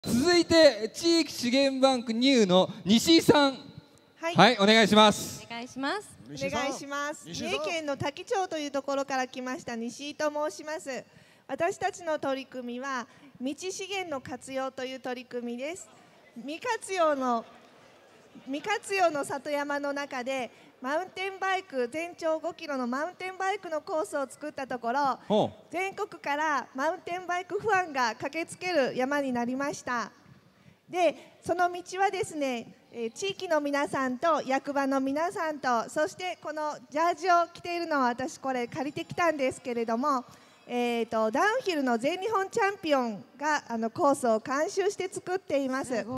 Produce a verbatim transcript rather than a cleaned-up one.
続いて地域資源バンクニューの西井さん、はい、はい、お願いします。 お願いします。 お願いします。三重県の多気町というところから来ました西井と申します。私たちの取り組みは道資源の活用という取り組みです。未活用の未活用の里山の中でマウンテンバイク全長ごキロのマウンテンバイクのコースを作ったところ、全国からマウンテンバイクファンが駆けつける山になりました。でその道はですね、地域の皆さんと役場の皆さんと、そしてこのジャージを着ているのは私これ借りてきたんですけれども、えーとダウンヒルの全日本チャンピオンがあのコースを監修して作っています。